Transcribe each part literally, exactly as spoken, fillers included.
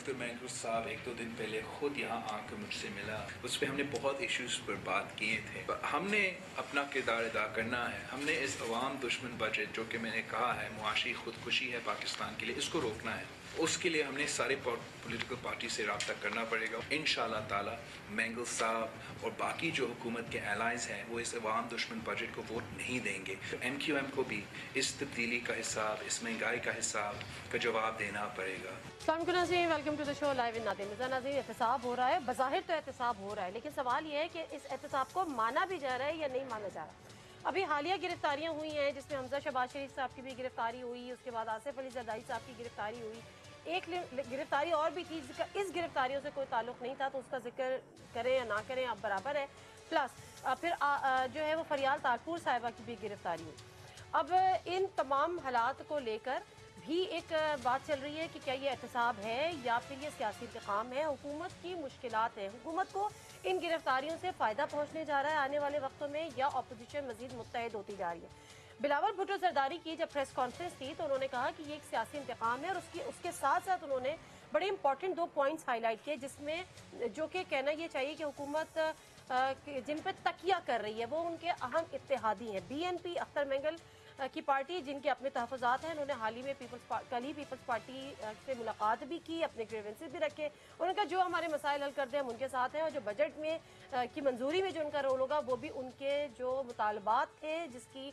اختر مینگل صاحب ایک دو دن پہلے خود یہاں آ کر مجھ سے ملا. اس پہ ہم نے بہت ایشوز پر بات کیے تھے. ہم نے اپنا کردار ادا کرنا ہے. ہم نے اس عوام دشمن بجٹ جو کہ میں نے کہا ہے معاشی خودکشی ہے پاکستان کے لیے، اس کو روکنا ہے. اس کے لیے ہم نے سارے پولیٹیکل پارٹی سے رابطہ کرنا پڑے گا. انشاءاللہ تعالی مینگل صاحب اور باقی جو حکومت کے الائز ہیں وہ اس عوام دشمن بجٹ کو ووٹ نہیں دیں گے. ایم کیو ایم کو بھی اس تبدیلی کا حساب، اس مہنگائی کا حساب کا جواب دینا پڑے گا. السلام علیکم ناظرین، welcome to the show live in Nadeem Mirza. ناظرین، احتساب ہو رہا ہے، بظاہر تو احتساب ہو رہا ہے، لیکن سوال یہ ہے کہ اس احتساب کو مانا بھی جا رہا ہے یا نہیں مانا جا رہا. ابھی حالیہ گرفتاریاں ہوئی ہیں جس میں حمزہ شہباز شریف صاحب کی بھی گرفتاری ہوئی، اس کے بعد آصف علی زرداری صاحب کی گرفتاری ہوئی. ایک گرفتاری اور بھی تھی جس کا اس گرفتاریوں سے کوئی تعلق نہیں تھا، تو اس کا ذکر کریں یا نہ کریں اب برابر ہے. پلس پھر جو ہے وہ فریال تارپور صاحبہ کی بھی گرفتاری ہوئی. اب ان تمام حالات کو لے کر بھی ایک بات چل رہی ہے کہ کیا یہ احتساب ہے یا پھر یہ سیاسی انتقام ہے. حکومت کی مشکلات ہیں، حکومت کو ان گرفتاریوں سے فائدہ پہنچنے جا رہا ہے آنے والے وقتوں میں، یا اپوزیشن مزید متحد ہوتی جا رہی ہے. بلاول بھٹو زرداری کی جب پریس کانفرنس تھی تو انہوں نے کہا کہ یہ ایک سیاسی انتقام ہے، اور اس کی اس کے ساتھ ساتھ انہوں نے بڑے امپورٹنٹ دو پوائنٹس ہائی لائٹ کیے، جس میں جو کہ کہنا یہ چاہیے کہ حکومت جن پہ تکیہ کر رہی ہے وہ ان کے اہم اتحادی ہیں. B N P Akhtar Mengal کی پارٹی جن کے اپنے تحفظات ہیں، انہوں نے حال ہی میں پیپلز کل ہی پیپلز پارٹی سے ملاقات بھی کی، اپنے گریونسز بھی رکھے. انہوں نے کہا جو ہمارے مسائل حل کر دیں ہم ان کے ساتھ ہیں، اور جو بجٹ میں کی منظوری میں جو ان کا رول ہوگا وہ بھی ان کے جو مطالبات تھے جس کی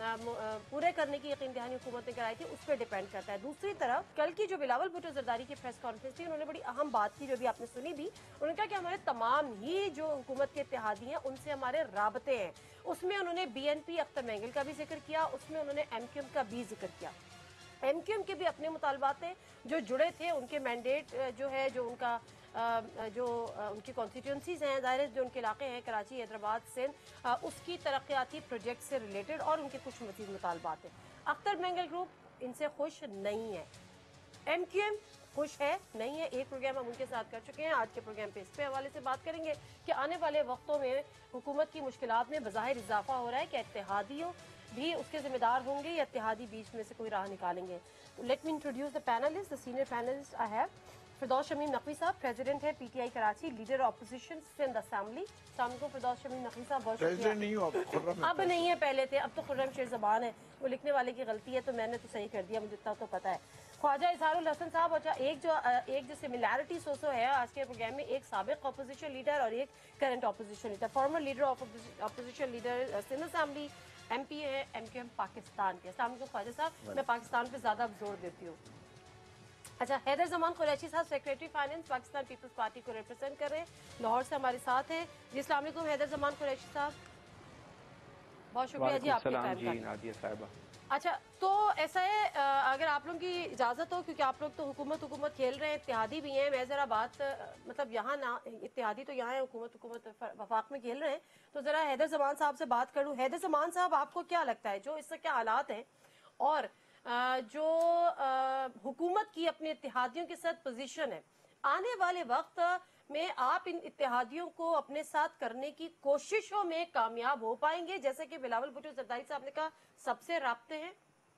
پورے کرنے کی یقین دہانی حکومت نے کرائی تھی اس پہ ڈیپینڈ کرتا ہے. دوسری طرف کل کی جو بلاول بھٹو زرداری کی پریس کانفرنس تھی، انہوں نے بڑی اہم بات کی جو بھی آپ نے سنی بھی. انہوں نے کہا کہ ہمارے تمام ہی جو حکومت کے اتحادی ہیں ان سے ہمارے رابطے ہیں. اس میں انہوں نے B N P Akhtar Mengal کا بھی ذکر کیا، اس میں انہوں نے ایم کیو ایم کا بھی ذکر کیا. ایم کیو ایم کے بھی اپنے مطالبات ہیں جو جڑے تھے، ان کے مینڈیٹ جو ہے، جو ان کا جو ان کی کانسٹیٹیوئنسیز ہیں، ظاہر جو ان کے علاقے ہیں کراچی، حیدرآباد، سندھ، اس کی ترقیاتی پروجیکٹ سے ریلیٹڈ، اور ان کے کچھ مزید مطالبات ہیں. اختر مینگل گروپ ان سے خوش نہیں ہے، ایم کیو ایم خوش ہے نہیں ہے. ایک پروگرام ہم ان کے ساتھ کر چکے ہیں، آج کے پروگرام پہ اس پہ حوالے سے بات کریں گے کہ آنے والے وقتوں میں حکومت کی مشکلات میں بظاہر اضافہ ہو رہا ہے کہ اتحادیوں بھی اس کے ذمہ دار ہوں گے یا اتحادی بیچ میں سے کوئی راہ نکالیں گے. Let me introduce the panelist, the senior panelist I have Firdous Shamim Naqvi صاحب، پریزیڈنٹ ہے P T I Karachi, leader opposition Sindh assembly. السلام علیکم فردوس شمیم نقوی صاحب، بہت شکریہ. اب نہیں ہے، پہلے تھے، اب تو خرم شیر زبان ہے، وہ لکھنے والے کی غلطی ہے تو میں نے تو صحیح کر دیا، مجھے اتنا تو پتہ ہے. خواجہ اظہار الحسن صاحب، اچھا ایک جو ایک جو سملیرٹی سو سو ہے آج کے پروگرام میں، ایک سابق اپوزیشن لیڈر اور ایک current opposition leader, former leader of opposition leader Sindh assembly, M P ہے ایم کیو ایم پاکستان کے. السلام علیکم خواجہ صاحب. میں پاکستان پہ زیادہ زور دیتی ہوں. اچھا حیدر زمان قریشی صاحب، سیکریٹری فائننس، پاکستان پیپلز پارٹی کو ریپرزینٹ کر رہے ہیں، لاہور سے ہمارے ساتھ ہیں. جی السلام علیکم حیدر زمان قریشی صاحب، بہت شکریہ جی آپ کے ٹائم کا. جی نادیہ صاحبہ، اچھا تو ایسا ہے، اگر آپ لوگوں کی اجازت ہو، کیونکہ آپ لوگ تو حکومت حکومت کھیل رہے ہیں، اتحادی بھی ہیں، میں ذرا بات مطلب یہاں نہ اتحادی تو یہاں ہے، حکومت حکومت وفاق میں کھیل رہے ہیں، تو ذرا حیدر زمان صاحب سے بات کروں. حیدر زمان صاحب، آپ کو کیا لگتا ہے جو اس سے کیا حالات ہیں، اور جو حکومت کی اپنے اتحادیوں کے ساتھ پوزیشن ہے، آنے والے وقت میں آپ ان اتحادیوں کو اپنے ساتھ کرنے کی کوششوں میں کامیاب ہو پائیں گے؟ جیسے کہ بلاول بھٹو زرداری صاحب نے کہا سب سے رابطے ہیں.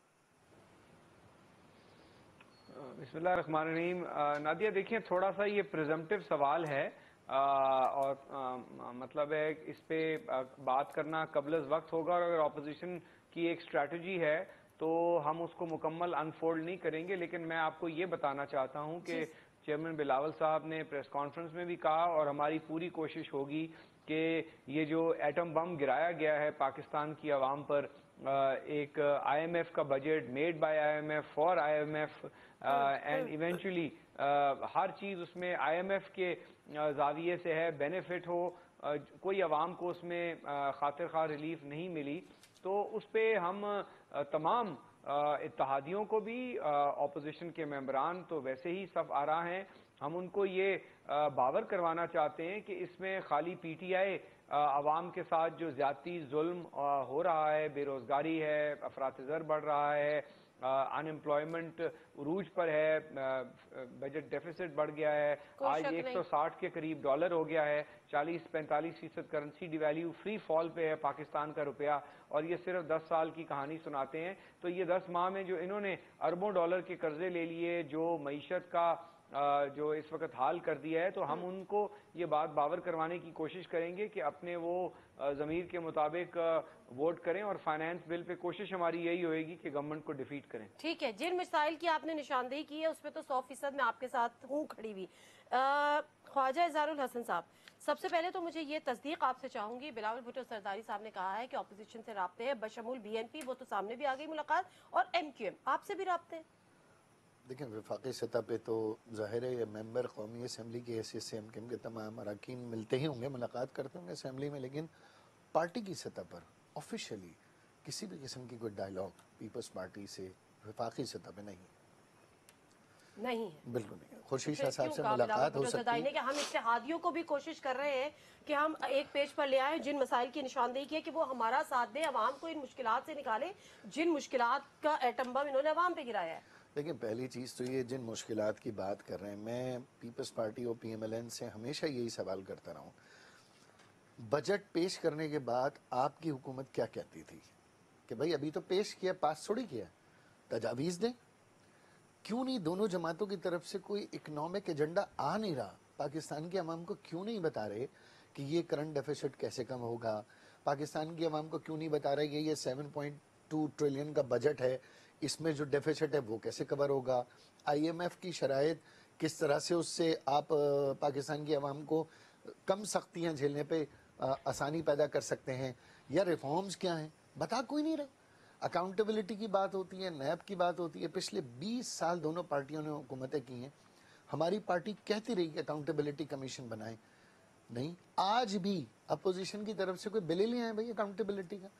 بسم اللہ الرحمن الرحیم. نادیہ دیکھیں، تھوڑا سا یہ پریزمپٹیو سوال ہے، اور مطلب ہے اس پہ بات کرنا قبل از وقت ہوگا، اور اگر اپوزیشن کی ایک اسٹریٹجی ہے تو ہم اس کو مکمل انفولڈ نہیں کریں گے. لیکن میں آپ کو یہ بتانا چاہتا ہوں کہ چیئرمین بلاول صاحب نے پریس کانفرنس میں بھی کہا، اور ہماری پوری کوشش ہوگی کہ یہ جو ایٹم بم گرایا گیا ہے پاکستان کی عوام پر، ایک آئی ایم ایف کا budget made by I M F for I M F, and eventually ہر چیز اس میں آئی ایم ایف کے زاویے سے ہے، بینیفٹ ہو، کوئی عوام کو اس میں خاطر خواہ ریلیف نہیں ملی. تو اس پہ ہم تمام اتحادیوں کو بھی، اپوزیشن کے ممبران تو ویسے ہی صف آرا ہیں، ہم ان کو یہ باور کروانا چاہتے ہیں کہ اس میں خالی پی ٹی آئی عوام کے ساتھ جو زیادتی ظلم ہو رہا ہے، بے روزگاری ہے، افراط زر بڑھ رہا ہے، ان امپلائمنٹ عروج پر ہے، بجٹ ڈیفیسٹ بڑھ گیا ہے، آج ایک سو ساٹھ کے قریب ڈالر ہو گیا ہے، چالیس پینتالیس فیصد currency devalue free fall پہ ہے پاکستان کا روپیہ، اور یہ صرف دس سال کی کہانی سناتے ہیں. تو یہ دس ماہ میں جو انہوں نے اربوں ڈالر کے قرضے لے لیے، جو معیشت کا جو اس وقت حال کر دیا ہے، تو ہم ان کو یہ بات باور کروانے کی کوشش کریں گے کہ اپنے وہ ضمیر کے مطابق ووٹ کریں، اور فائنانس بل پہ کوشش ہماری یہی ہوئے گی کہ گورنمنٹ کو ڈیفیٹ کریں. ٹھیک ہے، جن مسائل کی آپ نے نشاندہی کی ہے اس پہ تو سو فیصد میں آپ کے ساتھ ہوں کھڑی ہوئی. خواجہ اظہار الحسن صاحب، سب سے پہلے تو مجھے یہ تصدیق آپ سے چاہوں گی، بلاول بھٹو زرداری صاحب نے کہا ہے کہ اپوزیشن سے رابطے ہیں بشمول بی این پی، وہ تو سامنے بھی آ گئی ملاقات، اور ایم کیو ایم، آپ سے بھی رابطے ہیں؟ دیکھیں وفاقی سطح پہ تو ظاہر ہے یہ ممبر قومی اسمبلی کی حیثیت سے ایم کیو ایم کے تمام اراکین ملتے ہی ہوں گے، ملاقات کرتے ہوں گے اسمبلی میں، لیکن پارٹی کی سطح پر آفیشیلی کسی بھی قسم کی کوئی ڈائلاگ پیپلز پارٹی سے وفاقی سطح پہ نہیں ہے. نہیں ہے، بالکل نہیں ہے. خورشید شاہ صاحب سے ملاقات ہو سکتی ہے کہ ہم اتحادیوں کو بھی کوشش کر رہے ہیں کہ ہم ایک پیج پر لے آئیں جن مسائل کی نشاندہی کی ہے کہ وہ ہمارا ساتھ دیں، عوام کو ان مشکلات سے نکالیں جن مشکلات کا ایٹم بم انہوں نے عوام پہ گرایا ہے. دیکھیں پہلی چیز تو یہ جن مشکلات کی بات کر رہے ہیں، میں پیپلز پارٹی اور پی ایم ایل این سے ہمیشہ یہی سوال کرتا رہا ہوں، بجٹ پیش کرنے کے بعد آپ کی حکومت کیا کہتی تھی کہ بھائی ابھی تو پیش کیا، پاس تھوڑی کیا، تجاویز دیں. کیوں نہیں دونوں جماعتوں کی طرف سے کوئی اکنامک ایجنڈا آ نہیں رہا؟ پاکستان کے عوام کو کیوں نہیں بتا رہے کہ یہ کرنٹ ڈیفیسٹ کیسے کم ہوگا؟ پاکستان کی عوام کو کیوں نہیں بتا رہے کہ یہ سیون پوائنٹ ٹو ٹریلین کا بجٹ ہے، اس میں جو ڈیفیسٹ ہے وہ کیسے کور ہوگا؟ آئی ایم ایف کی شرائط کس طرح سے اس سے آپ پاکستان کی عوام کو کم سختیاں جھیلنے پہ آسانی پیدا کر سکتے ہیں؟ یا ریفارمز کیا ہیں؟ بتا کوئی نہیں رہا. اکاؤنٹیبلٹی کی بات ہوتی ہے، نیب کی بات ہوتی ہے، پچھلے بیس سال دونوں پارٹیوں نے حکومتیں کی ہیں. ہماری پارٹی کہتی رہی کہ اکاؤنٹیبلٹی کمیشن بنائیں، نہیں. آج بھی اپوزیشن کی طرف سے کوئی بل ہی نہیں آیا بھائی اکاؤنٹیبلٹی کا.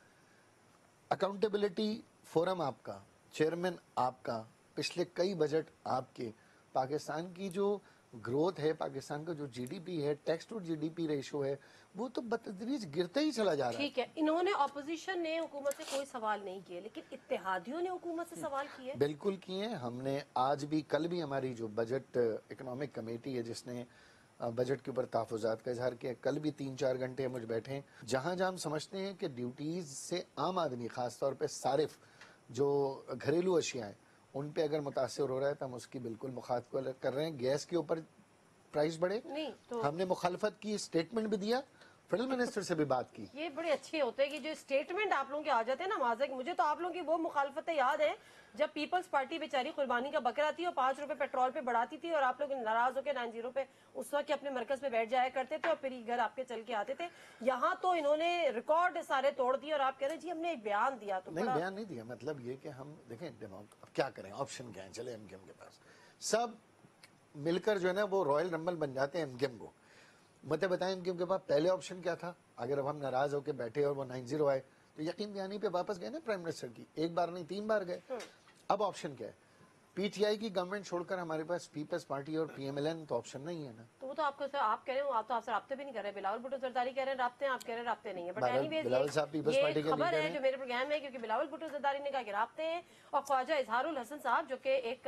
اکاؤنٹیبلٹی فورم آپ کا، چیئرمین آپ کا، پچھلے کئی بجٹ آپ کے. پاکستان کی جو گروتھ ہے، پاکستان کا جو جی ڈی پی ہے، tax to G D P ratio ہے، وہ تو بتدریج گرتا ہی چلا جا رہا ہے. ٹھیک ہے، انہوں نے اپوزیشن نے حکومت سے کوئی سوال نہیں کیے، لیکن اتحادیوں نے حکومت سے سوال کیے. بالکل کیے. ہم نے آج بھی، کل بھی ہماری جو بجٹ اکنامک کمیٹی ہے جس نے بجٹ کے اوپر تحفظات کا اظہار کیا، کل بھی تین چار گھنٹے مجھ بیٹھے ہیں. جہاں جہاں ہم سمجھتے ہیں کہ ڈیوٹیز سے عام آدمی، خاص طور پہ صارف جو گھریلو اشیاء ہیں، ان پہ اگر متاثر ہو رہا ہے تو ہم اس کی بالکل مخالفت کر رہے ہیں. گیس کے اوپر پرائز بڑھے، ہم نے مخالفت کی، اسٹیٹمنٹ بھی دیا، فیڈرل منسٹر سے بھی بات کی. یہ بڑے اچھے ہوتے ہیں کہ جو اسٹیٹمنٹ آپ لوگوں کے آ جاتے ہیں نا معاذ، مجھے تو آپ لوگوں کی وہ مخالفتیں یاد ہیں جب پیپلز پارٹی بیچاری قربانی کا بکرا تھی اور پانچ روپے پیٹرول پہ بڑھاتی تھی اور آپ لوگ ناراض ہو کے نائن زیرو پہ اس وقت اپنے مرکز پہ بیٹھ جایا کرتے تھے اور پھر گھر آپ کے چل کے آتے تھے. یہاں تو انہوں نے ریکارڈ سارے توڑ دیے اور آپ کہہ رہے ہیں جی ہم نے ایک بیان دیا. تو نہیں، بیان نہیں دیا. مطلب یہ کہ ہم دیکھیں اب کیا کریں، آپشن کیا ہے. چلے ایم کیو ایم کے پاس سب مل کر جو ہے نا وہ رائل رمبل بن جاتے ہیں ایم کیو ایم کو. مجھے بتائیں ایم کیو ایم کے پاس پہلے آپشن کیا تھا؟ اگر اب ہم ناراض ہو کے بیٹھے اور وہ نائن زیرو آئے تو یقین دہانی پہ واپس گئے نا پرائم منسٹر کی. ایک بار نہیں، تین بار گئے. اب آپشن کیا ہے؟ پی ٹی آئی کی گورنمنٹ چھوڑ کر ہمارے پاس پیپلز پارٹی اور پی ایم ایل این، تو آپشن نہیں ہے نا. تو وہ تو آپ کو آپ کہہ رہے ہیں، آپ تو آپ سے رابطے بھی نہیں کر رہے. بلاول بھٹو زرداری کہہ رہے ہیں رابطے ہیں، آپ کہہ رہے ہیں رابطے نہیں ہیں. بٹ اینی ویز بلاول صاحب پیپلز پارٹی یہ کے خبر ہے جو میرے پروگرام میں، کیونکہ بلاول بھٹو زرداری نے کہا کہ رابطے ہیں، اور خواجہ اظہار الحسن صاحب جو کہ ایک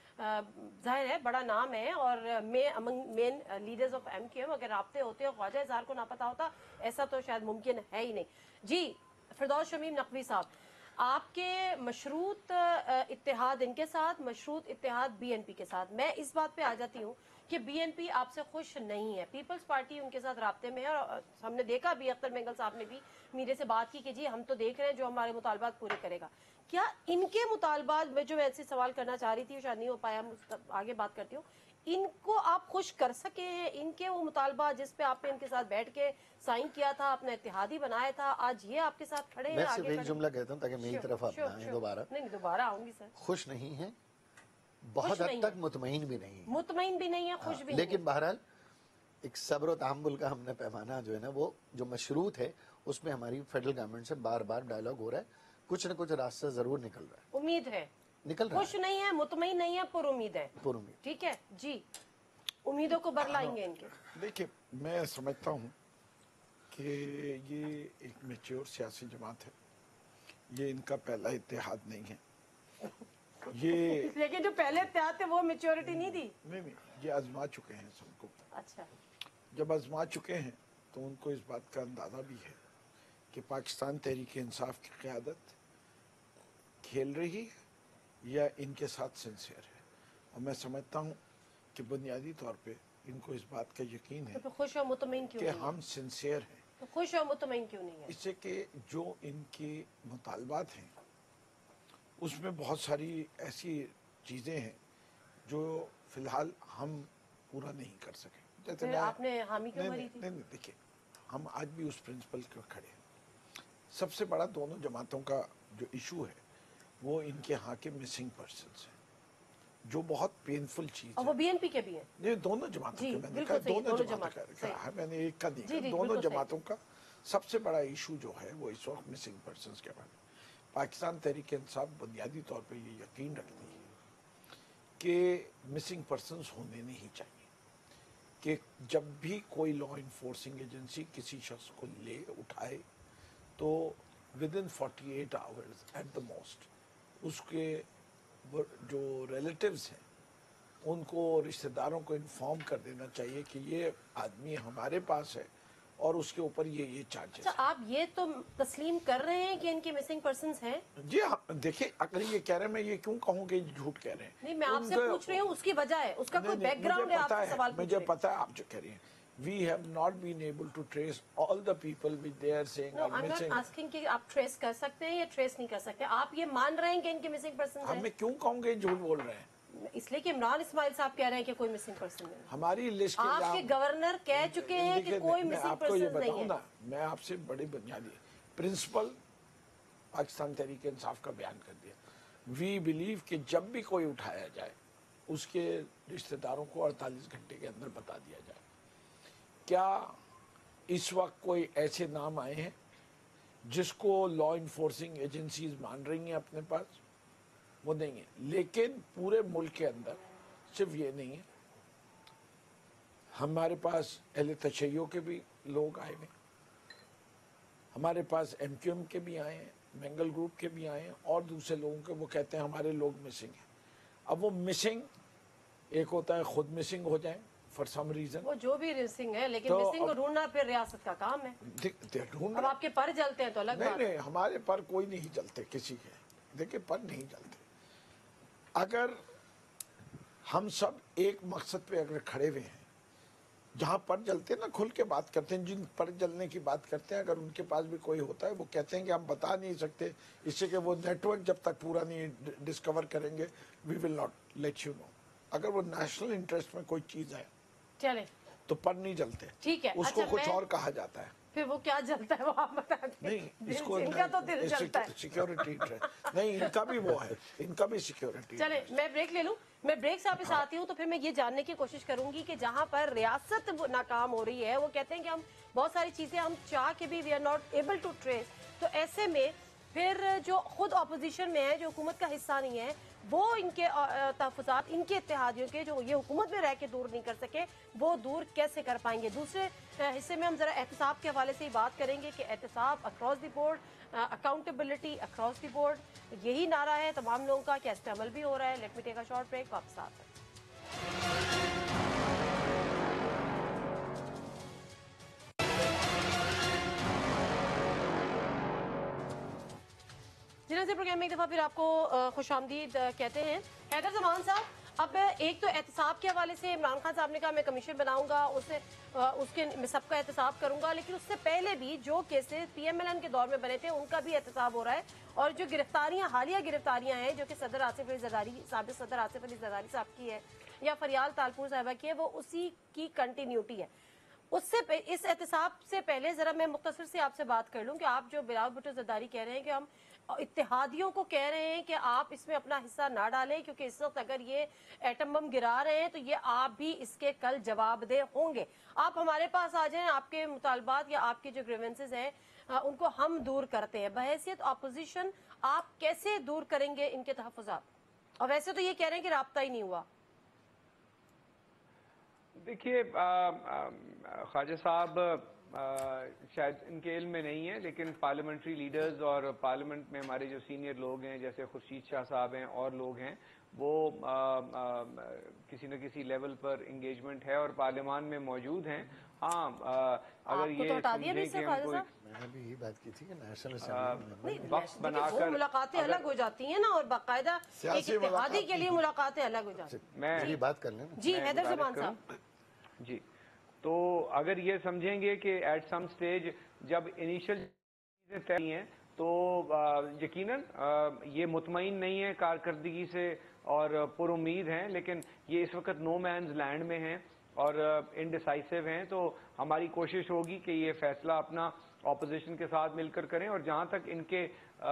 ظاہر ہے بڑا نام ہے اور main leaders of M Q M, اگر رابطے ہوتے اور خواجہ اظہار کو نہ پتا ہوتا ایسا تو شاید ممکن ہے ہی نہیں. جی فردوس شمیم نقوی صاحب، آپ کے مشروط اتحاد ان کے ساتھ، مشروط اتحاد بی این پی کے ساتھ. میں اس بات پہ آ جاتی ہوں کہ بی این پی آپ سے خوش نہیں ہے، پیپلز پارٹی ان کے ساتھ رابطے میں ہے، اور ہم نے دیکھا بھی اختر مینگل صاحب نے بھی میرے سے بات کی کہ جی ہم تو دیکھ رہے ہیں جو ہمارے مطالبات پورے کرے گا. کیا ان کے مطالبات میں جو میں ایسے سوال کرنا چاہ رہی تھی شاید نہیں ہو پایا، آگے بات کرتی ہوں، ان کو آپ خوش کر سکے ہیں؟ ان کے وہ مطالبات جس پہ آپ نے ان کے ساتھ بیٹھ کے سائن کیا تھا، اپنا اتحادی بنایا تھا، آج یہ آپ کے ساتھ کھڑے ہیں؟ میں صرف ایک جملہ کہتا ہوں تاکہ میری طرف آپ آئیں دوبارہ. نہیں دوبارہ آؤں گی سر. خوش نہیں ہیں، بہت حد تک مطمئن بھی نہیں، مطمئن بھی نہیں ہے، خوش بھی نہیں. لیکن بہرحال ایک صبر و تحمل کا ہم نے پیمانہ جو ہے نا وہ جو مشروط ہے اس میں ہماری فیڈرل گورنمنٹ سے بار بار ڈائلاگ ہو رہا ہے. کچھ نہ کچھ راستہ ضرور نکل رہا ہے، امید ہے نکل رہا ہے. خوش نہیں ہے، مطمئن نہیں ہے، پر امید ہے. پر امید. ٹھیک ہے جی، امیدوں کو برلائیں گے ان کے. دیکھیں میں سمجھتا ہوں کہ یہ ایک میچور سیاسی جماعت ہے، یہ ان کا پہلا اتحاد نہیں ہے. یہ لیکن جو پہلے اتحاد تھے وہ میچورٹی نہیں دی. نہیں نہیں، یہ آزما چکے ہیں سب کو. اچھا، جب آزما چکے ہیں تو ان کو اس بات کا اندازہ بھی ہے کہ پاکستان تحریک انصاف کی قیادت کھیل رہی ہے یا ان کے ساتھ سنسیئر ہے. اور میں سمجھتا ہوں کہ بنیادی طور پہ ان کو اس بات کا یقین ہے تو پھر خوش اور مطمئن کیوں کہ نہیں ہے؟ ہم سنسیئر ہیں، تو خوش اور مطمئن کیوں نہیں ہے؟ اس سے کہ جو ان کے مطالبات ہیں اس میں بہت ساری ایسی چیزیں ہیں جو فی الحال ہم پورا نہیں کر سکے. جیسے پھر میں آپ نے حامی کیوں نہیں بھری نہیں تھی؟ نہیں نہیں، دیکھیے ہم آج بھی اس پرنسپل پر کھڑے ہیں. سب سے بڑا دونوں جماعتوں کا جو ایشو ہے وہ ان کے ہاں کے مسنگ پرسنس ہیں، جو بہت پینفل چیز اور ہے. وہ بی این پی کے بھی ہیں. یہ دونوں جماعتوں جی، کے میں نے بالکل کہا صحیح، دونوں دونوں جماعتوں جماعت، کا صحیح. کہا ہے، میں نے ایک کا نہیں جی، کہا، جی، دونوں بالکل صحیح. جماعتوں کا سب سے بڑا ایشو جو ہے وہ اس وقت مسنگ پرسنس کے بارے میں. پاکستان تحریک انصاف بنیادی طور پہ یہ یقین رکھتی ہے کہ مسنگ پرسنس ہونے نہیں چاہیے، کہ جب بھی کوئی لا انفورسنگ ایجنسی کسی شخص کو لے اٹھائے تو within forty eight hours at the most اس کے جو ریلیٹیوز ہیں ان کو رشتہ داروں کو انفارم کر دینا چاہیے کہ یہ آدمی ہمارے پاس ہے اور اس کے اوپر یہ یہ چارجز اچھا، ہیں. آپ یہ تو تسلیم کر رہے ہیں کہ ان کے مسنگ پرسنس ہیں؟ جی ہاں، دیکھیے اگر یہ کہہ رہے ہیں، میں یہ کیوں کہوں کہ جھوٹ کہہ رہے ہیں. نہیں، میں آپ ان سے کا- پوچھ رہی ہوں، اس کی وجہ ہے، اس کا کوئی نہیں، نہیں، بیک گراؤنڈ ہے، مجھے آپ پتا سے سوال پوچھ مجھے رہے ہیں. پتا ہے آپ جو کہہ رہی ہیں. We have not been able to trace all the people which they are saying No, are I'm not missing. asking کہ آپ ٹریس کر سکتے ہیں یا ٹریس نہیں کر سکتے. آپ یہ مان رہے ہیں کہ ان کے مسنگ پرسنس اب ہیں؟ میں کیوں کہوں گے جھوٹ بول رہے ہیں؟ اس لیے کہ عمران اسماعیل صاحب کہہ رہے ہیں کہ کوئی مسنگ پرسن نہیں. ہماری لسٹ کے آپ کے گورنر کہہ چکے ہیں کہ دیکھیے، کوئی میں مسنگ آپ کو یہ پرسن نہیں بتاؤں ہے. نا، میں آپ سے بڑی بنیادی پرنسپل پاکستان تحریک انصاف کا بیان کر دیا. وی بلیو کہ جب بھی کوئی اٹھایا جائے اس کے رشتہ داروں کو اڑتالیس گھنٹے کے اندر بتا دیا جائے. کیا اس وقت کوئی ایسے نام آئے ہیں جس کو لا انفورسنگ ایجنسیز مان رہی ہیں اپنے پاس؟ وہ نہیں ہے. لیکن پورے ملک کے اندر صرف یہ نہیں ہے، ہمارے پاس اہل تشیع کے بھی لوگ آئے ہیں، ہمارے پاس ایم کیو ایم کے بھی آئے ہیں، مینگل گروپ کے بھی آئے ہیں، اور دوسرے لوگوں کے وہ کہتے ہیں ہمارے لوگ مسنگ ہیں. اب وہ مسنگ ایک ہوتا ہے خود مسنگ ہو جائیں فار سم ریزن. وہ جو بھی مسنگ ہے، لیکن تو مسنگ کو اب- ڈھونڈنا پھر ریاست کا کام ہے. ڈھونڈ اب آپ کے پر جلتے ہیں تو الگ نہیں بات ہے. نہیں، ہمارے پر کوئی نہیں جلتے کسی کے. دیکھیں پر نہیں جلتے. اگر ہم سب ایک مقصد پہ اگر کھڑے ہوئے ہیں، جہاں پر جلتے ہیں نا کھل کے بات کرتے ہیں، جن پر جلنے کی بات کرتے ہیں، اگر ان کے پاس بھی کوئی ہوتا ہے وہ کہتے ہیں کہ ہم بتا نہیں سکتے، اس سے کہ وہ نیٹ ورک جب تک پورا نہیں ڈسکور کریں گے we will not let you know. اگر وہ نیشنل انٹرسٹ میں کوئی چیز ہے چلیں تو پر نہیں جلتے، ٹھیک ہے. اس کو اچھا، کچھ میں اور کہا جاتا ہے. پھر وہ کیا جلتا ہے وہ آپ بتا دیں. نہیں اس دل- کو ان کا تو دل جلتا ہے. سیکورٹی نہیں، ان کا بھی وہ ہے، ان کا بھی سیکورٹی. چلیں میں بریک لے لوں. میں بریک سے واپس آتی ہوں تو پھر میں یہ جاننے کی کوشش کروں گی کہ جہاں پر ریاست وہ ناکام ہو رہی ہے، وہ کہتے ہیں کہ ہم بہت ساری چیزیں ہم چاہ کے بھی we are not able to trace. تو ایسے میں پھر جو خود اپوزیشن میں ہے، جو حکومت کا حصہ نہیں ہے، وہ ان کے تحفظات، ان کے اتحادیوں کے جو یہ حکومت میں رہ کے دور نہیں کر سکے، وہ دور کیسے کر پائیں گے. دوسرے حصے میں ہم ذرا احتساب کے حوالے سے ہی بات کریں گے کہ احتساب across the board, accountability across the board, یہی نعرہ ہے تمام لوگوں کا. کیا اس پہ عمل بھی ہو رہا ہے؟ Let me take a short break. واپس آتے ہیں. جنہوں سے پروگرام میں ایک دفعہ پھر آپ کو خوش آمدید کہتے ہیں. حیدر زمان صاحب، اب ایک تو احتساب کے حوالے سے عمران خان صاحب نے کہا میں کمیشن بناؤں گا، اس سے اس کے میں سب کا احتساب کروں گا، لیکن اس سے پہلے بھی جو cases P M L N کے دور میں بنے تھے ان کا بھی احتساب ہو رہا ہے. اور جو گرفتاریاں حالیہ گرفتاریاں ہیں جو کہ صدر آصف علی زرداری، سابق صدر آصف علی زرداری صاحب کی ہے یا فریال تالپور صاحبہ کی ہے، وہ اسی کی کنٹینیوٹی ہے. اس سے اس احتساب سے پہلے ذرا میں مختصر سے آپ سے بات کر لوں کہ آپ جو بلاول بھٹو زرداری کہہ رہے ہیں کہ ہم اتحادیوں کو کہہ رہے ہیں کہ آپ اس میں اپنا حصہ نہ ڈالیں، کیونکہ اس وقت اگر یہ ایٹم بم گرا رہے ہیں تو یہ آپ بھی اس کے کل جواب دہ ہوں گے. آپ ہمارے پاس آ جائیں، آپ کے مطالبات یا آپ کے جو گریونسز ہیں ان کو ہم دور کرتے ہیں. بحیثیت اپوزیشن آپ کیسے دور کریں گے ان کے تحفظات؟ اور ویسے تو یہ کہہ رہے ہیں کہ رابطہ ہی نہیں ہوا. دیکھیے خواجہ صاحب شاید ان کے علم میں نہیں ہے، لیکن پارلیمنٹری لیڈرز اور پارلیمنٹ میں ہمارے جو سینئر لوگ ہیں جیسے خورشید شاہ صاحب ہیں اور لوگ ہیں، वो आ, आ, किसी न किसी लेवल पर इंगेजमेंट है और पार्लियामान में मौजूद हैं। हाँ, अगर ये तो हटा दिया भी समझें कि खालिद हमको साहब? मैंने भी यही बात की थी कि नेशनल नहीं, वक्त देखिए, वो बनाकर मुलाकातें अलग हो जाती हैं ना, और बाकायदा एक सियासी इत्तेहादी मुलाकात के लिए मुलाकातें अलग हो जाती हैं। मैं मेरी बात कर लें ना। जी मैं हैदर गुजारिश ज़मान करूं? साहब, जी, तो अगर ये समझेंगे कि एट सम स्टेज जब इनिशियल चीज़ें तय की हैं तो आ, यकीनन आ, ये मुतमईन नहीं है कारकर्दगी से और पुरुमीद हैं, लेकिन ये इस वक्त नो मैन्स लैंड में हैं और इनडिसाइसिव हैं। तो हमारी कोशिश होगी कि ये फैसला अपना ऑपोजिशन के साथ मिलकर करें। और जहाँ तक इनके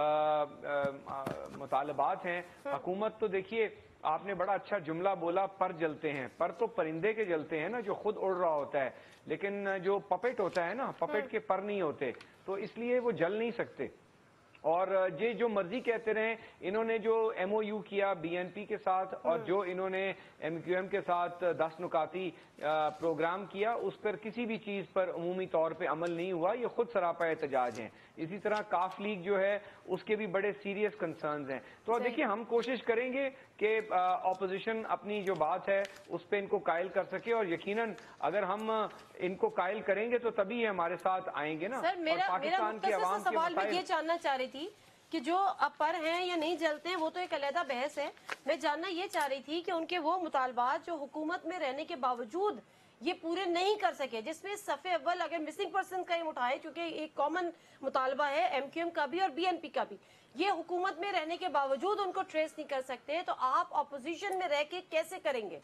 मुतालबात हैं, हुकूमत तो देखिए, आपने बड़ा अच्छा जुमला बोला, पर जलते हैं। पर तो परिंदे के जलते हैं ना, जो खुद उड़ रहा होता है, लेकिन जो पपेट होता है ना, पपेट के पर नहीं होते, तो इसलिए वो जल नहीं सकते। और ये जो मर्जी कहते रहे, इन्होंने जो एमओयू किया बीएनपी के साथ और जो इन्होंने एमक्यूएम के साथ दस नुकाती प्रोग्राम किया, उस पर किसी भी चीज़ पर अमूमी तौर पे अमल नहीं हुआ। ये खुद सरापा एहतजाज हैं। इसी तरह काफ लीग जो है, उसके भी बड़े सीरियस कंसर्न्स हैं। तो देखिए, हम कोशिश करेंगे कि ऑपोजिशन अपनी जो बात है उस पर इनको कायल कर सके, और यकीनन अगर हम इनको कायल करेंगे तो तभी ये हमारे साथ आएंगे ना। सर मेरा और मेरा पाकिस्तान की मुख्तसर आवाम सा के सवाल मैं मसाइल, ये जानना चाह रही थी कि जो अब पर हैं या नहीं जलते हैं, वो तो एक अलहदा बहस है। मैं जानना ये चाह रही थी कि उनके वो मुतालबात जो हुकूमत में रहने के बावजूद ये पूरे नहीं कर सके, जिसमें सफ़े अव्वल अगर मिसिंग पर्सन का ही उठाए, क्योंकि एक कॉमन मुतालबा है एमक्यूएम का भी और बीएनपी का भी, ये हुकूमत में रहने के बावजूद उनको ट्रेस नहीं कर सकते, तो आप अपोजिशन में रह के कैसे करेंगे?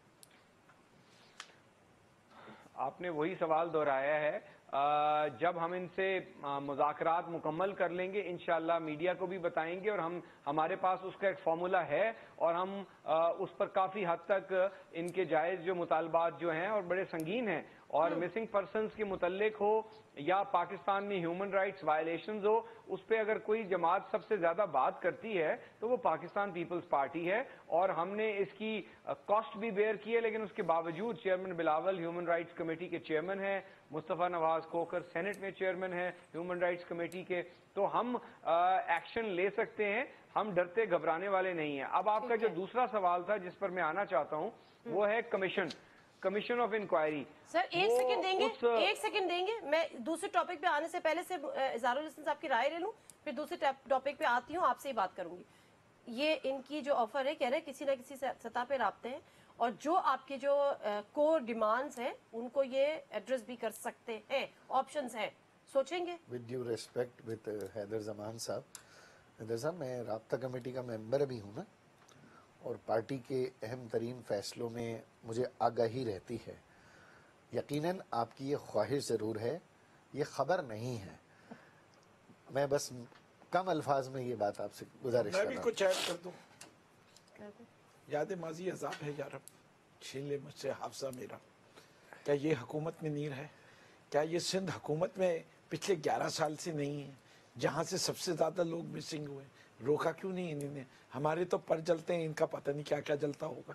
आपने वही सवाल दोहराया है। आ, जब हम इनसे मुज़ाकरात मुकम्मल कर लेंगे, इंशाअल्लाह मीडिया को भी बताएंगे, और हम हमारे पास उसका एक फार्मूला है, और हम आ, उस पर काफ़ी हद तक इनके जायज़ जो मुतालबात जो हैं और बड़े संगीन हैं, और मिसिंग पर्सनस के मुतल्लिक हो या पाकिस्तान में ह्यूमन राइट्स वायलेशंस हो, उस पर अगर कोई जमात सबसे ज़्यादा बात करती है तो वो पाकिस्तान पीपल्स पार्टी है। और हमने इसकी कॉस्ट भी बेयर की है, लेकिन उसके बावजूद chairman Bilawal human rights committee के चेयरमैन हैं, मुस्तफ़ा नवाज खोखर सेनेट में चेयरमैन हैं ह्यूमन राइट्स कमेटी के, तो हम एक्शन ले सकते हैं। हम डरते घबराने वाले नहीं हैं। अब आपका जो दूसरा सवाल था जिस पर मैं आना चाहता हूँ, वो है commission commission of inquiry. Sir एक सेकंड देंगे, एक सेकंड देंगे। मैं दूसरे टॉपिक पे आने से पहले से इज़हारुल हसन साहब की राय ले लूं, फिर दूसरे टॉपिक पे आती हूँ, आपसे ही बात करूंगी। ये इनकी जो ऑफर है, कह रहे हैं किसी ना किसी सतह पे राब्ते हैं, और जो आपके जो कोर डिमांड्स हैं उनको ये एड्रेस भी कर सकते हैं, ऑप्शंस हैं, सोचेंगे? With due respect with Haider Zaman साहब, हैदर साहब मैं राब्ता कमेटी का मेंबर भी हूँ ना, और पार्टी के अहम तरीन फैसलों में मुझे आगाही रहती है। यकीनन आपकी ये ख्वाहिश ज़रूर है, ये खबर नहीं है। मैं बस कम अल्फाज में ये बात आपसे गुजारिश कर मैं रहा भी हूँ। कुछ ऐड कर दूं। याद माजी अजाब है यार, छीन ले मुझसे हाफजा मेरा। क्या ये हुकूमत में नीर है? क्या ये सिंध हुकूमत में पिछले ग्यारह साल से नहीं है, जहाँ से सबसे ज़्यादा लोग मिसिंग हुए? रोका क्यों नहीं इन्होंने? हमारे तो पर जलते हैं, इनका पता नहीं क्या क्या जलता होगा।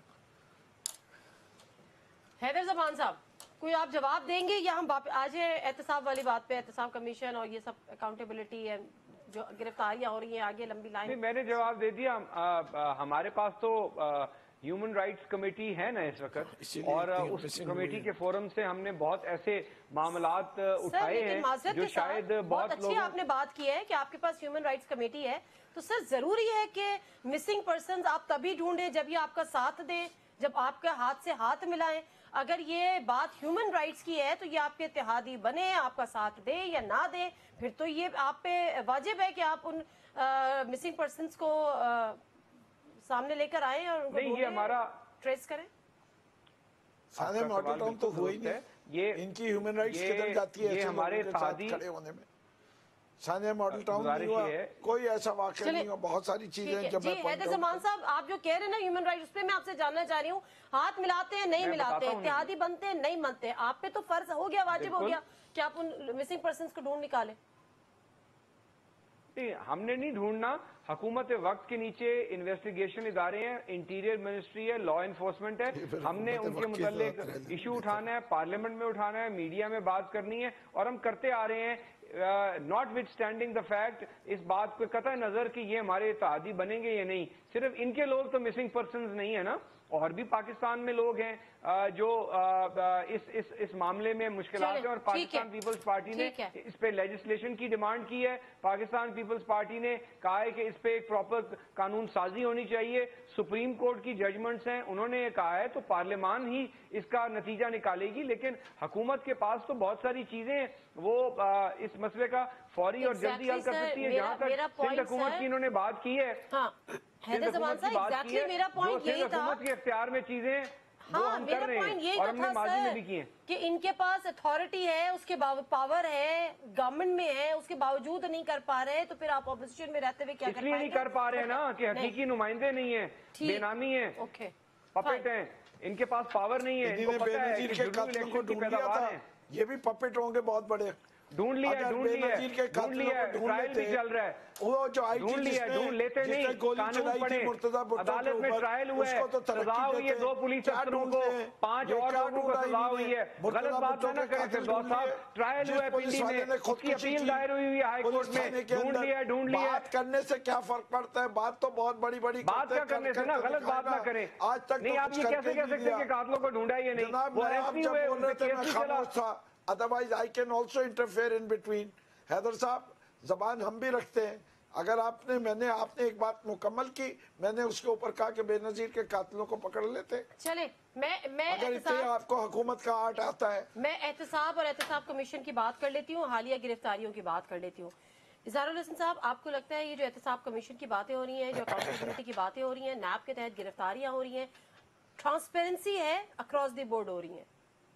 हैदर ज़मान साहब, कोई आप जवाब देंगे या हम आज एहतसाब वाली बात पे, एहतसाब कमीशन और ये सब अकाउंटेबिलिटी है, जो गिरफ्तारियां हो रही हैं आगे लंबी लाइन? नहीं, मैंने जवाब दे दिया। आ, आ, हमारे पास तो ह्यूमन राइट्स कमेटी है ना इस वक्त, और उस कमेटी के फोरम से हमने बहुत ऐसे मामलात उठाए हैं जो शायद बहुत अच्छी आपने बात की है कि आपके पास ह्यूमन राइट्स कमेटी है। तो सर जरूरी है कि मिसिंग पर्सन आप तभी ढूंढें जब ये आपका साथ दें, जब आपके हाथ से हाथ मिलाएं। अगर ये बात ह्यूमन राइट्स की है तो ये आपके इत्तेहादी बने, आपका साथ दे या ना दे, फिर तो ये आप पे वाजिब है कि आप उन मिसिंग पर्सन्स को आ, सामने लेकर आए और उनको नहीं, ये हमारा ट्रेस करें। सारे मॉडल टाउन तो हुआ ही नहीं। ये इनकी ह्यूमन राइट्स किधर जाती है? ये हमारे इत्तेहादी खड़े होने में सानिया मॉडल टाउन नहीं हुआ, कोई ऐसा वाकया नहीं हुआ। बहुत सारी चीजें हैं जब मैं हैदर ज़मान साहब, आप जो कह रहे हैं ना ह्यूमन राइट्स, उस पे मैं आपसे जानना चाह रही हूँ, हाथ मिलाते हैं नहीं मिलाते, इत्तेहादी बनते हैं नहीं बनते, आप पे तो फर्ज हो गया, वाजिब हो गया कि आप उन मिसिंग पर्सन्स को ढूंढ निकाले। नहीं, हमने नहीं ढूंढना, हुकूमत वक्त के नीचे इन्वेस्टिगेशन इदारे हैं, इंटीरियर मिनिस्ट्री है, लॉ इन्फोर्समेंट है, हमने उनके मुतालिक इशू उठाना है, पार्लियामेंट में उठाना है, मीडिया में बात करनी है, और हम करते आ रहे हैं। Notwithstanding the fact, इस बात को कतई नजर कि ये हमारे इत्तेहादी बनेंगे या नहीं। सिर्फ इनके लोग तो मिसिंग पर्सनस नहीं है ना, और भी पाकिस्तान में लोग हैं जो इस इस इस मामले में मुश्किलात हैं, और पाकिस्तान पीपल्स पार्टी ने इस पे लेजिस्लेशन की डिमांड की है। पाकिस्तान पीपल्स पार्टी ने कहा है कि इस पे एक प्रॉपर कानून साजी होनी चाहिए। सुप्रीम कोर्ट की जजमेंट्स हैं, उन्होंने ये कहा है, तो पार्लियामान ही इसका नतीजा निकालेगी। लेकिन हुकूमत के पास तो बहुत सारी चीजें हैं, वो इस मसले का फौरी और जल्दी हल कर सकती है। जहां तक सिंध हुकूमत की इन्होंने बात की है, हैदर ज़मान साहब, एग्जैक्टली मेरा पॉइंट यही था। हुकूमत के इख्तियार में चीजें हाँ, हम कर रहे हैं, और हमने माजी में भी की हैं कि इनके पास अथॉरिटी है, उसके पावर है, गवर्नमेंट में है, उसके बावजूद नहीं कर पा रहे, तो फिर आप ऑपोजिशन में रहते हुए क्या कर इसलिए नहीं कर पा रहे हैं ना कि हकीकी नुमाइंदे नहीं है, बेनामी है, पपेट हैं, इनके पास पावर नहीं है। इनको पता है कि जुर्म इलेक्शन की पैदावार है। ये भी पपेट होंगे बहुत बड़े। ढूंढ लिया ढूंढ लिया ढूंढ लिया ट्रायल भी चल रहा है, वो जो ढूंढ लिया ढूंढ लेते नहीं, कानून पढ़े, अदालत में ट्रायल हुआ है, सजा हुई है दो पुलिस अफसरों को, पांच और लोगों को सजा हुई है। गलत बात ना करें फिरदौस साहब, ट्रायल हुआ है पिंडी में, उसकी अपील दायर हुई हुई है हाई कोर्ट में, ढूंढ लिया ढूंढ लिया। बात करने से क्या फर्क पड़ता है, बात तो बहुत बड़ी बड़ी बात क्या करने से ना, गलत बात ना करें। आज तक नहीं, आप ये कैसे कह सकते हैं कि कातलों को ढूंढा ये नहीं, वो अरेस्ट नहीं हुए, उनका केस नहीं चला। Otherwise, I can also interfere in between. Haider साहब, जबान हम भी रखते हैं। अगर आपने मैंने आपने एक बात मुकम्मल की, मैंने उसके ऊपर कहा कि बेनजीर के कातिलों को पकड़ लेते। चले, मैं मैं अगर इतने आपको हुकूमत का आर्ट आता है। मैं एहतसाब और एहतसाब कमीशन की बात कर लेती हूँ, हालिया गिरफ्तारियों की बात कर लेती हूँ। इज़हारुल हसन साहब, आपको लगता है ये जो एहतसाब कमीशन की बातें हो रही हैं, जो अकाउंटेबिलिटी की बातें हो रही हैं, नैब के तहत गिरफ्तारियां हो रही हैं, ट्रांसपेरेंसी है अक्रॉस द बोर्ड हो रही है?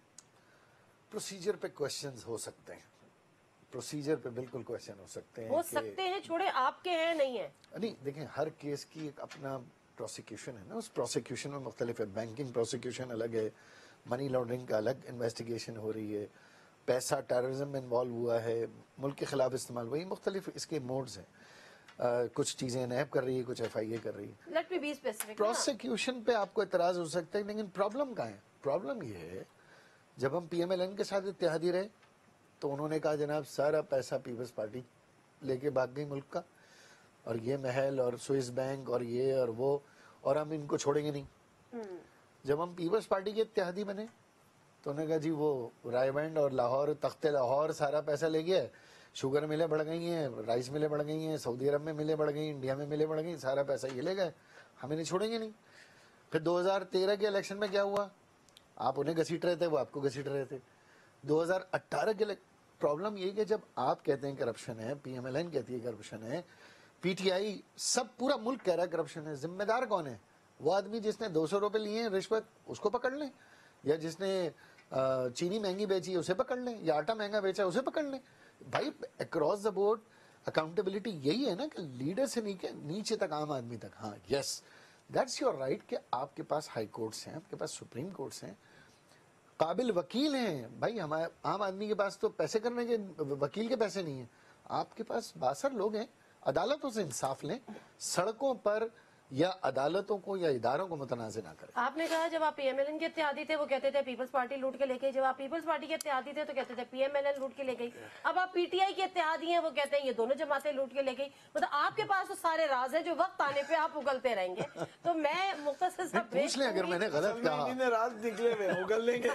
प्रोसीजर पे क्वेश्चंस हो सकते हैं, प्रोसीजर पे बिल्कुल क्वेश्चन हो सकते हैं हो सकते हैं, छोड़े आपके हैं नहीं है। नहीं देखें, हर केस की एक अपना प्रोसिक्यूशन है ना, उस प्रोसिक्यूशन में मुख्तलिफ है। बैंकिंग प्रोसिक्यूशन अलग है, मनी लॉन्ड्रिंग का अलग इन्वेस्टिगेशन हो रही है, पैसा टेररिज्म में इन्वॉल्व हुआ है, मुल्क के खिलाफ इस्तेमाल, वही मुख्तलिफ इसके मोड्स हैं। Uh, कुछ चीज़ें नैब कर रही है, कुछ एफ आई ए कर रही है। Let me be specific. Prosecution पे आपको एतराज हो सकता है, लेकिन प्रॉब्लम कहाँ है? प्रॉब्लम ये है, जब हम पी एम एल एन के साथ इत्तेहादी रहे तो उन्होंने कहा जनाब सारा पैसा पीपल्स पार्टी लेके भाग गई मुल्क का, और ये महल और स्विस बैंक और ये और वो, और हम इनको छोड़ेंगे नहीं। जब हम पीपल्स पार्टी के इत्तेहादी बने तो उन्होंने कहा जी वो रायबंड और लाहौर, तख्ते लाहौर सारा पैसा ले गया, शुगर मिलें बढ़ गई हैं, राइस मिलें बढ़ गई हैं, सऊदी अरब में मिलें बढ़ गई, इंडिया में मिलें बढ़ गई, सारा पैसा ये ले गए, हमें नहीं छोड़ेंगे नहीं। फिर दो हज़ार तेरह के इलेक्शन में क्या हुआ? आप उन्हें घसीट रहे थे, वो आपको घसीट रहे थे। दो हज़ार अठारह के प्रॉब्लम ये कि जब आप कहते हैं करप्शन है, पी एम एल एन कहती है करप्शन है, पी टी आई, सब पूरा मुल्क कह रहा है करप्शन है, जिम्मेदार कौन है? वो आदमी जिसने दो सौ रुपये लिए हैं रिश्वत, उसको पकड़ लें, या जिसने चीनी महंगी बेची है उसे पकड़ लें, या आटा महंगा बेचा है उसे पकड़ लें। भाई अक्रॉस द बोर्ड अकाउंटेबिलिटी यही है ना कि लीडर से नीचे नीचे तक आम आदमी तक। हाँ, यस, दैट्स योर राइट कि आपके पास हाई कोर्ट्स हैं, आपके पास सुप्रीम कोर्ट्स हैं, काबिल वकील हैं। भाई हमारे आम आदमी के पास तो पैसे करने के वकील के पैसे नहीं हैं, आपके पास बासर लोग हैं। अदालतों से इंसाफ लें, सड़कों पर या अदालतों को या इदारों को मुतनाज़ ना करें। आपने कहा जब आप पी एम एल एन के इत्तेहादी थे वो कहते थे पीपल्स पार्टी लूट के ले गई, जब आप पीपल्स पार्टी के इत्तेहादी थे तो कहते थे पी एम एल एन लूट के ले गई, अब आप पी टी आई के इत्तेहादी हैं, वो कहते हैं ये दोनों जमातें लूट के ले गई। मतलब आपके पास तो सारे राज हैं जो वक्त आने पे आप उगलते रहेंगे। तो मैं मुख्तसर सा पूछ लें अगर मैंने गलत कहा, राज निकले हुए उगल लेंगे।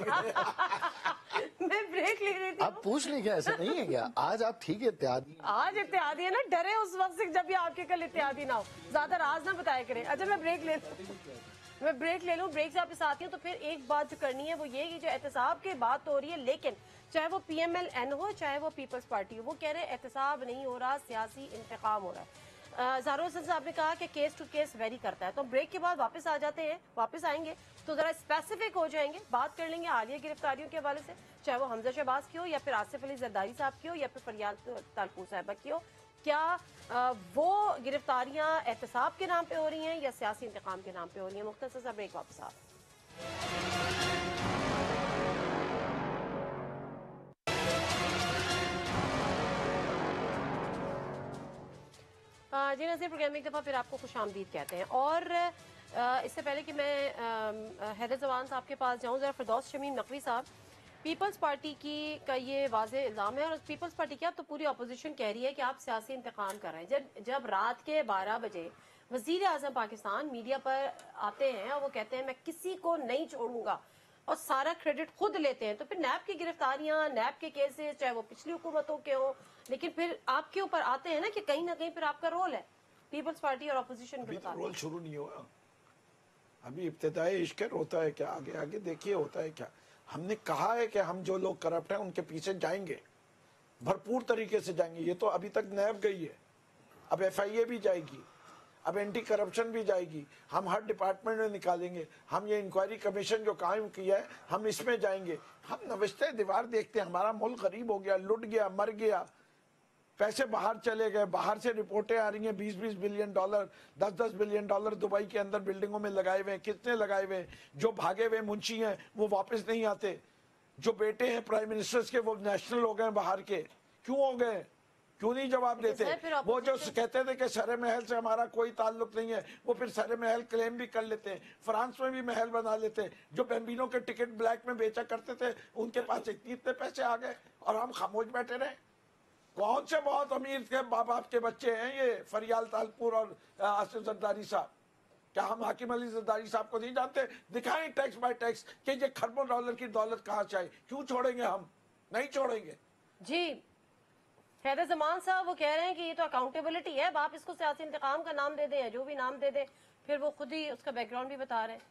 मैं ब्रेक ले रही थी। आप पूछ लें, क्या ऐसा नहीं है क्या? आज आप ठीक है इत्तेहादी, आज इत्तेहादी है ना, डरे उस वक्त से जब ये आपके कल इत्तेहादी ना हो, ज्यादा राज ना बताया करें। अच्छा मैं ब्रेक ले मैं ब्रेक ले लूं, ब्रेक से आपके साथ ही हूं। तो फिर एक बात जो करनी है वो ये कि जो एहतसाब की बात हो रही है, लेकिन चाहे वो पी एम एल एन हो चाहे वो पीपल्स पार्टी हो, वो कह रहे हैं एहतसाब नहीं हो रहा, सियासी इंतकाम हो रहा है। इज़हारुल हसन साहब ने कहा कि केस टू केस वेरी करता है। तो ब्रेक के बाद वापस आ जाते हैं, वापस आएंगे तो जरा स्पेसिफिक हो जाएंगे, बात कर लेंगे हालिया गिरफ्तारियों के हवाले से, चाहे वो हमजा शहबाज की हो या फिर आसिफ अली जरदारी साहब की हो या फिर फरियाद तालपुर साहबा की हो। क्या आ, वो गिरफ्तारियां एहतसाब के नाम पे हो रही हैं या सियासी इंतकाम के नाम पे हो रही हैं? मुख्तसर सा ब्रेक, वापस आ जी नज़ीर प्रोग्राम में एक दफ़ा फिर आपको खुश आमदीद कहते हैं। और इससे पहले कि मैं हैदर जवान साहब के पास जाऊँ, ज़रा फिरदौस शमीम नकवी साहब, पीपल्स पार्टी की का ये वाज़ेह इल्ज़ाम है और पीपल्स पार्टी की अब तो पूरी अपोजिशन कह रही है कि आप सियासी इंतकाम कर रहे हैं। जब जब रात के बारह बजे वज़ीर आज़म पाकिस्तान मीडिया पर आते हैं और वो कहते हैं मैं किसी को नहीं छोड़ूंगा और सारा क्रेडिट खुद लेते हैं, तो फिर नैब की गिरफ्तारियां, नैब के केसेस, चाहे वो पिछली हुकूमतों के हो, लेकिन फिर आपके ऊपर आते हैं ना कि कहीं ना कहीं फिर आपका रोल है पीपल्स पार्टी और अपोजिशन के मुताबिक। रोल शुरू नहीं हुआ, अभी इब्तिदाई इश्क होता है क्या, आगे आगे देखिए होता है क्या। हमने कहा है कि हम जो लोग करप्ट हैं उनके पीछे जाएंगे, भरपूर तरीके से जाएंगे। ये तो अभी तक नैब गई है, अब एफ आई ए भी जाएगी, अब एंटी करप्शन भी जाएगी, हम हर डिपार्टमेंट में निकालेंगे। हम ये इंक्वायरी कमीशन जो कायम किया है हम इसमें जाएंगे। हम नविश्ते दीवार देखते हैं, हमारा मुल्क गरीब हो गया, लुट गया, मर गया, पैसे बाहर चले गए, बाहर से रिपोर्टें आ रही हैं बीस बीस बिलियन डॉलर, दस दस बिलियन डॉलर दुबई के अंदर बिल्डिंगों में लगाए हुए हैं। कितने लगाए हुए हैं? जो भागे हुए मुंशी हैं वो वापस नहीं आते, जो बेटे हैं प्राइम मिनिस्टर्स के वो नेशनल हो गए बाहर के। क्यों हो गए? क्यों नहीं जवाब देते? वो जो कहते थे कि सरे महल से हमारा कोई ताल्लुक नहीं है, वो फिर सरे महल क्लेम भी कर लेते हैं, फ्रांस में भी महल बना लेते हैं। जो बेम्बिनो के टिकट ब्लैक में बेचा करते थे उनके पास इतने इतने पैसे आ गए और हम खामोश बैठे रहे। कौन से बहुत अमीर के बाप बाप के बच्चे हैं ये फरियाल तालपुर और आसिफ जरदारी साहब? क्या हम हाकिम अली जरदारी साहब को नहीं जानते? दिखाएं टैक्स बाय टैक्स कि ये खरबों डॉलर की दौलत कहाँ से आई। क्यों छोड़ेंगे? हम नहीं छोड़ेंगे जी। हैदर जमान साहब वो कह रहे हैं कि ये तो अकाउंटेबिलिटी है, अब आप इसको सियासी इंतकाम का नाम दे दें, जो भी नाम दे दें, फिर वो खुद ही उसका बैकग्राउंड भी बता रहे हैं।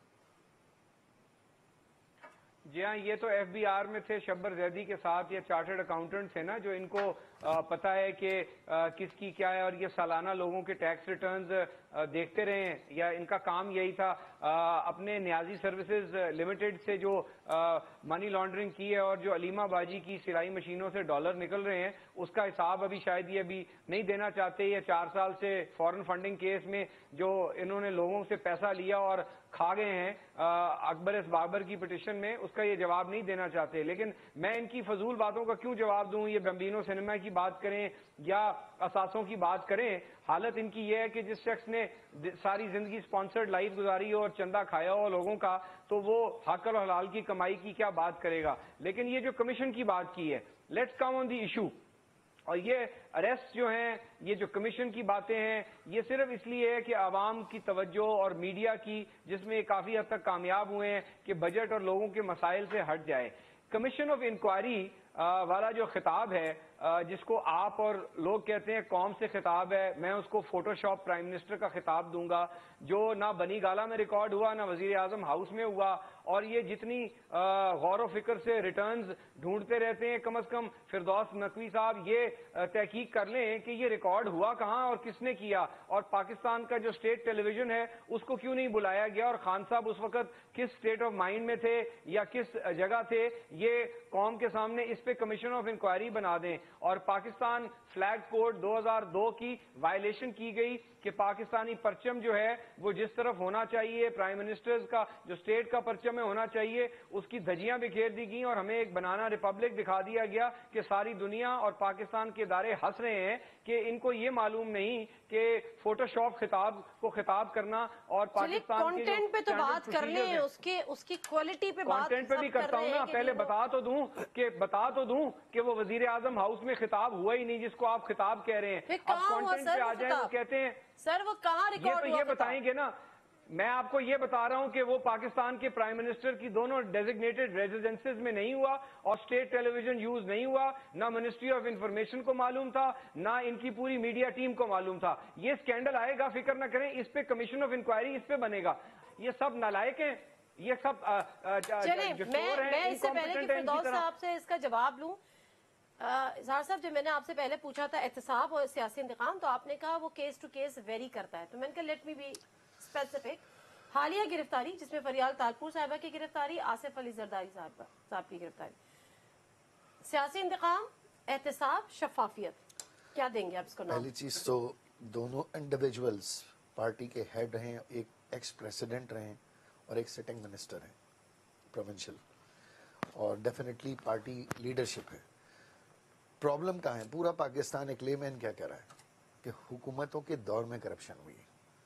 जी हाँ, ये तो एफ बी आर में थे शब्बर जैदी के साथ, ये चार्टर्ड अकाउंटेंट थे ना, जो इनको आ, पता है कि आ, किसकी क्या है, और ये सालाना लोगों के टैक्स रिटर्न्स देखते रहे हैं, या इनका काम यही था। आ, अपने न्याजी सर्विसेज लिमिटेड से जो आ, मनी लॉन्ड्रिंग की है और जो अलीमा बाजी की सिलाई मशीनों से डॉलर निकल रहे हैं, उसका हिसाब अभी शायद ये अभी नहीं देना चाहते। ये चार साल से फॉरेन फंडिंग केस में जो इन्होंने लोगों से पैसा लिया और खा गए हैं अकबर एस बाबर की पिटिशन में, उसका ये जवाब नहीं देना चाहते। लेकिन मैं इनकी फजूल बातों का क्यों जवाब दूं? ये बम्बिनो सिनेमा की बात करें या असासों की बात करें, हालत इनकी ये है कि जिस शख्स ने सारी जिंदगी स्पॉन्सर्ड लाइफ गुजारी हो और चंदा खाया हो लोगों का, तो वो हक और हलाल की कमाई की क्या बात करेगा। लेकिन ये जो कमीशन की बात की है, let's come on the issue. और ये अरेस्ट जो हैं, ये जो कमीशन की बातें हैं, ये सिर्फ इसलिए है कि आवाम की तवज्जो और मीडिया की, जिसमें काफी हद तक कामयाब हुए हैं कि बजट और लोगों के मसाइल से हट जाए। कमीशन ऑफ इंक्वायरी वाला जो खिताब है, जिसको आप और लोग कहते हैं कौम से खिताब है, मैं उसको फोटोशॉप प्राइम मिनिस्टर का खिताब दूंगा, जो ना बनी गाला में रिकॉर्ड हुआ, ना वजीर आजम हाउस में हुआ। और ये जितनी गौर व फिक्र से रिटर्न्स ढूंढते रहते हैं, कम अज कम फिरदौस नकवी साहब ये तहकीक कर लें कि ये रिकॉर्ड हुआ कहाँ और किसने किया, और पाकिस्तान का जो स्टेट टेलीविजन है उसको क्यों नहीं बुलाया गया, और खान साहब उस वक्त किस स्टेट ऑफ माइंड में थे या किस जगह थे, ये कौम के सामने इस पे कमीशन ऑफ इंक्वायरी बना दें। और पाकिस्तान फ्लैग कोड दो हज़ार दो की वायलेशन की गई कि पाकिस्तानी परचम जो है वो जिस तरफ होना चाहिए, प्राइम मिनिस्टर्स का जो स्टेट का परचम में होना चाहिए, उसकी धज्जियां बिखेर दी गई और हमें एक बनाना रिपब्लिक दिखा दिया गया कि सारी दुनिया और पाकिस्तान के इदारे हंस रहे हैं कि इनको ये मालूम नहीं कि फोटोशॉप खिताब को खिताब करना और पाकिस्तान के कंटेंट पे तो बात कर रहे हैं, उसके उसकी क्वालिटी पे बात कंटेंट पे भी करता हूं ना। पहले बता तो दूं कि बता तो दूं कि वो वजीर आजम हाउस में खिताब हुआ ही नहीं जिसको आप खिताब कह रहे हैं। अब कंटेंट पे आ जाए, वो कहते हैं सर वो कहाँ रिकॉर्ड हुआ, ये तो ये बताएंगे ना। मैं आपको ये बता रहा हूं कि वो पाकिस्तान के प्राइम मिनिस्टर की दोनों डेजिग्नेटेड रेजिडेंसेस में नहीं हुआ और स्टेट टेलीविजन यूज नहीं हुआ, ना मिनिस्ट्री ऑफ इंफॉर्मेशन को मालूम था, ना इनकी पूरी मीडिया टीम को मालूम था। ये स्कैंडल आएगा, फिक्र ना करें, इस पे कमीशन ऑफ इंक्वायरी इस पे बनेगा। ये सब नालायक हैं, ये सब चलिए मैं, मैं इससे पहले कि फिरदौस साहब से इसका जवाब लूं, इजहार साहब, जब मैंने आपसे पहले पूछा था एहतसाब और सियासी इंतकाम, तो आपने कहा वो केस टू केस वेरी करता है। तो मैंने कहा लेट मी बी स्पेसिफिक। हालिया गिरफ्तारी जिसमें फरियाल तालपुर साहिबा की गिरफ्तारी, आसिफ अली जरदारी साहब साहब की गिरफ्तारी, सियासी इंतकाम, एहतसाब, शफाफियत, क्या देंगे आप इसको नाम? पहली चीज तो दोनों इंडिविजुअल्स पार्टी के हेड रहे, एक एक्स प्रेसिडेंट रहे और एक सिटिंग मिनिस्टर हैं प्रोविंशियल, और डेफिनेटली पार्टी लीडरशिप है। प्रॉब्लम कहाँ है? पूरा पाकिस्तान एक लेमैन क्या कह रहा है, کہ حکومتوں کے دور میں کرپشن ہوئی.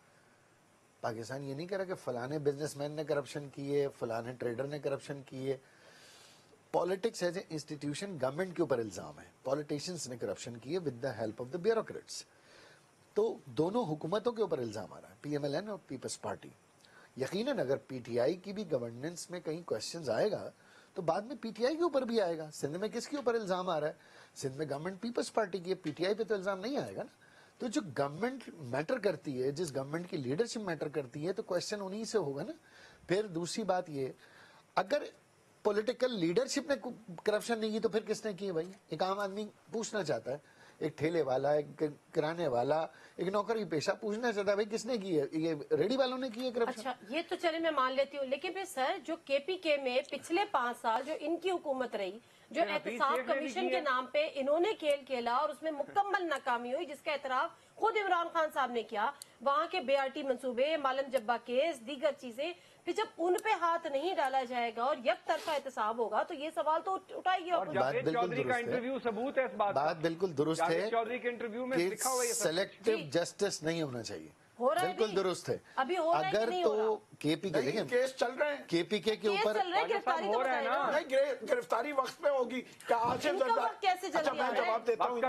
پاکستان یہ نہیں کہہ رہا کہ فلانے بزنس مین نے کرپشن کی ہے, فلانے ٹریڈر نے کرپشن کی ہے. Politics as a institution government کے اوپر الزام ہے, پالیٹیشنز نے کرپشن کی ہے with the help of the bureaucrats. تو دونوں حکومتوں کے اوپر الزام آ رہا ہے, پی ایم ایل این اور پیپلز پارٹی. یقیناً اگر پی ٹی آئی کی بھی گورننس میں کہیں کوشچنز آئے گا تو بعد میں پی ٹی آئی کے اوپر بھی آئے گا. سندھ میں کس کے اوپر الزام آ رہا ہے؟ سندھ میں گورنمنٹ پیپلز پارٹی کی ہے, پی ٹی آئی پہ تو الزام نہیں آئے گا نا. تو جو گورنمنٹ میٹر کرتی ہے, جس گورنمنٹ کی لیڈرشپ میٹر کرتی ہے, تو کوشچن انہی سے ہوگا نا. پھر دوسری بات یہ, اگر پولیٹیکل لیڈرشپ نے کرپشن نہیں کی تو پھر کس نے کی ہے بھائی؟ ایک عام آدمی پوچھنا چاہتا ہے, ایک ٹھیلے والا, ایک کرانے والا, ایک نوکری پیشہ پوچھنا چاہتا ہے بھائی کس نے کی ہے؟ یہ ریڈی والوں نے کی ہے کرپشن. اچھا یہ تو چلے میں مان لیتی ہوں, لیکن پھر سر جو کے پی کے میں پچھلے پانچ سال جو ان کی حکومت رہی, جو احتساب کمیشن کے نام پہ انہوں نے کھیل کھیلا اور اس میں مکمل ناکامی ہوئی, جس کا اعتراف خود عمران خان صاحب نے کیا, وہاں کے بے آر ٹی منصوبے, مالم جبا کیس, دیگر چیزیں, پھر جب ان پہ ہاتھ نہیں ڈالا جائے گا اور یک طرفہ احتساب ہوگا تو یہ سوال تو اٹھائیے. جاوید چودھری کا انٹرویو ثبوت ہے اس بات کا. بات بالکل درست ہے, چودھری کے انٹرویو میں لکھا ہوا ہے سلیکٹو جسٹس نہیں ہونا چاہیے. ہو رہا ہے بالکل درست ہے. ابھی ہو رہا ہے اگر تو کے پی کے دیکھیں کیس چل رہے ہیں, کے پی کے کے اوپر گرفتاری ہو رہا ہے نا. نہیں گرفتاری وقت میں ہوگی کیا آصف زرداری؟ کیسے اچھا میں جواب دیتا ہوں.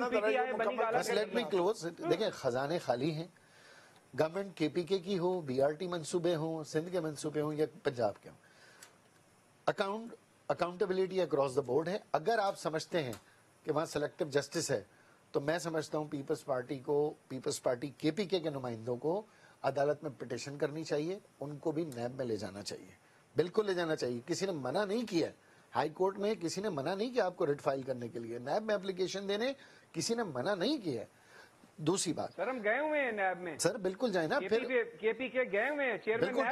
بس لیٹ می کلوز. دیکھیں خزانے خالی ہیں, گورنمنٹ کے پی کے کی ہو, بی آر ٹی منصوبے ہوں, سندھ کے منصوبے ہوں یا پنجاب کے ہوں, account accountability across the board ہے. اگر آپ سمجھتے ہیں کہ وہاں سلیکٹو جسٹس ہے تو میں سمجھتا ہوں پیپلز پارٹی کو, پیپلز پارٹی کے پی کے کے نمائندوں کو عدالت میں پٹیشن کرنی چاہیے, ان کو بھی نیب میں لے جانا چاہیے, بالکل لے جانا چاہیے. کسی نے منع نہیں کیا, ہائی کورٹ میں کسی نے منع نہیں کیا آپ کو ریٹ فائل کرنے کے لیے, نیب میں اپلیکیشن دینے کسی نے منع نہیں کیا. دوسری بات سر ہم گئے ہوئے ہیں نیب میں, سر بالکل جائیں نا, پھر کے پی کے گئے ہوئے ہیں چیئرمین بالکل